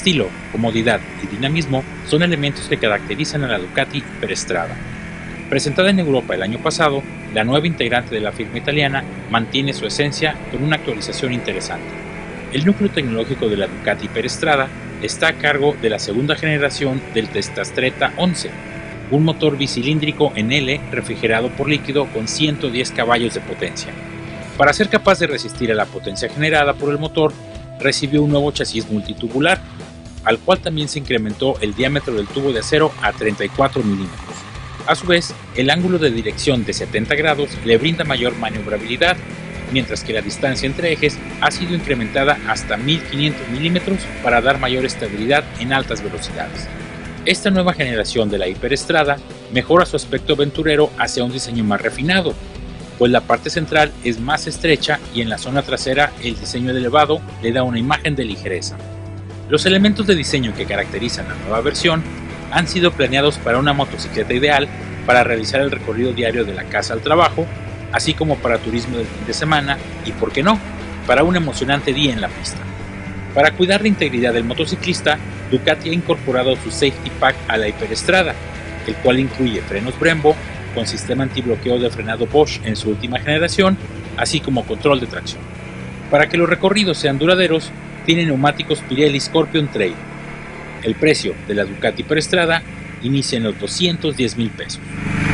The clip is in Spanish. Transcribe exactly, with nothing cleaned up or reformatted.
Estilo, comodidad y dinamismo son elementos que caracterizan a la Ducati Hyperstrada. Presentada en Europa el año pasado, la nueva integrante de la firma italiana mantiene su esencia con una actualización interesante. El núcleo tecnológico de la Ducati Hyperstrada está a cargo de la segunda generación del Testastretta once, un motor bicilíndrico en L refrigerado por líquido con ciento diez caballos de potencia. Para ser capaz de resistir a la potencia generada por el motor, recibió un nuevo chasis multitubular, al cual también se incrementó el diámetro del tubo de acero a treinta y cuatro milímetros. A su vez, el ángulo de dirección de setenta grados le brinda mayor maniobrabilidad, mientras que la distancia entre ejes ha sido incrementada hasta mil quinientos milímetros para dar mayor estabilidad en altas velocidades. Esta nueva generación de la Hyperstrada mejora su aspecto aventurero hacia un diseño más refinado, pues la parte central es más estrecha y en la zona trasera el diseño de elevado le da una imagen de ligereza. Los elementos de diseño que caracterizan la nueva versión han sido planeados para una motocicleta ideal para realizar el recorrido diario de la casa al trabajo, así como para turismo del fin de semana y, por qué no, para un emocionante día en la pista. Para cuidar la integridad del motociclista, Ducati ha incorporado su Safety Pack a la Hyperstrada, el cual incluye frenos Brembo, con sistema antibloqueo de frenado Bosch en su última generación, así como control de tracción. Para que los recorridos sean duraderos, tiene neumáticos Pirelli Scorpion Trail. El precio de la Ducati Hyperstrada inicia en los doscientos diez mil pesos.